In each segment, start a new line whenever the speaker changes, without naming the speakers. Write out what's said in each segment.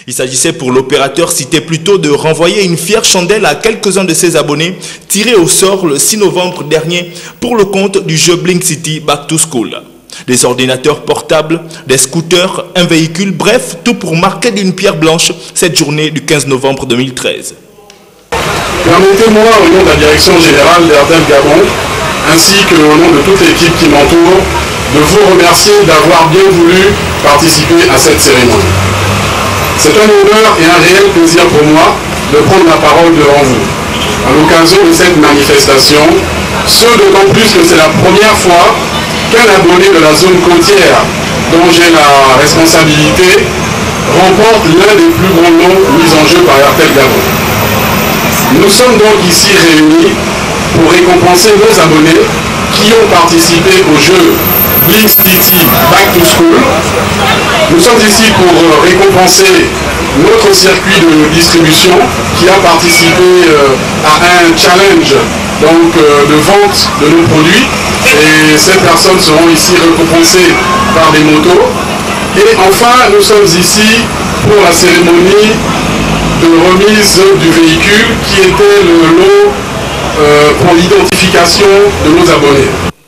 Il s'agissait pour l'opérateur cité plus tôt de renvoyer une fière chandelle à quelques-uns de ses abonnés tirés au sort le 6 novembre dernier pour le compte du jeu Blink City Back to School. Des ordinateurs portables, des scooters, un véhicule, bref, tout pour marquer d'une pierre blanche cette journée du 15 novembre 2013.
Permettez-moi, au nom de la direction générale d'Airtel Gabon, ainsi qu'au nom de toute l'équipe qui m'entoure, de vous remercier d'avoir bien voulu participer à cette cérémonie. C'est un honneur et un réel plaisir pour moi de prendre la parole devant vous à l'occasion de cette manifestation, ce d'autant plus que c'est la première fois qu'un abonné de la zone côtière dont j'ai la responsabilité remporte l'un des plus grands noms mis en jeu par Airtel Gabon. Nous sommes donc ici réunis pour récompenser nos abonnés qui ont participé au jeu Blink City Back to School. Nous sommes ici pour récompenser notre circuit de distribution qui a participé à un challenge de vente de nos produits. Et ces personnes seront ici récompensées par des motos. Et enfin, nous sommes ici pour la cérémonie de remise du véhicule qui était le lot pour l'identification de nos abonnés.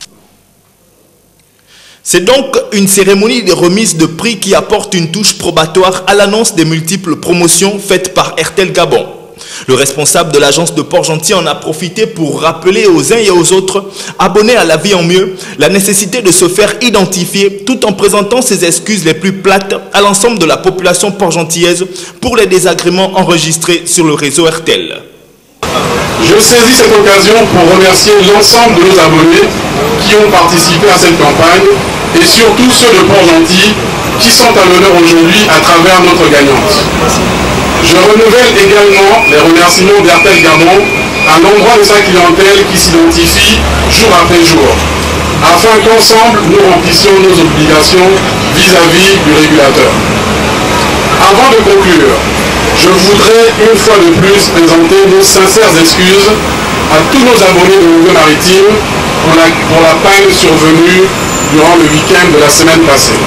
C'est donc une cérémonie de remise de prix qui apporte une touche probatoire à l'annonce des multiples promotions faites par Airtel Gabon. Le responsable de l'agence de Port-Gentil en a profité pour rappeler aux uns et aux autres abonnés à la vie en mieux la nécessité de se faire identifier tout en présentant ses excuses les plus plates à l'ensemble de la population port-gentillaise pour les désagréments enregistrés sur le réseau Airtel.
Je saisis cette occasion pour remercier l'ensemble de nos abonnés qui ont participé à cette campagne et surtout ceux de Port-Gentil qui sont à l'honneur aujourd'hui à travers notre gagnante. Je renouvelle également les remerciements d'Airtel Gabon à l'endroit de sa clientèle qui s'identifie jour après jour, afin qu'ensemble nous remplissions nos obligations vis-à-vis du régulateur. Avant de conclure, je voudrais une fois de plus présenter nos sincères excuses à tous nos abonnés de Nouveau Maritime pour la panne survenue durant le week-end de la semaine passée.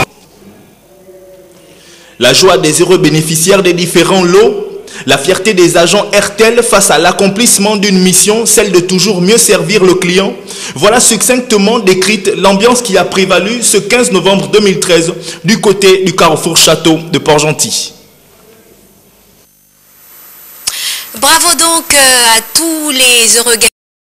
La joie des heureux bénéficiaires des différents lots, la fierté des agents Airtel face à l'accomplissement d'une mission, celle de toujours mieux servir le client. Voilà succinctement décrite l'ambiance qui a prévalu ce 15 novembre 2013 du côté du Carrefour Château de Port-Gentil.
Bravo donc à tous les heureux gagnants.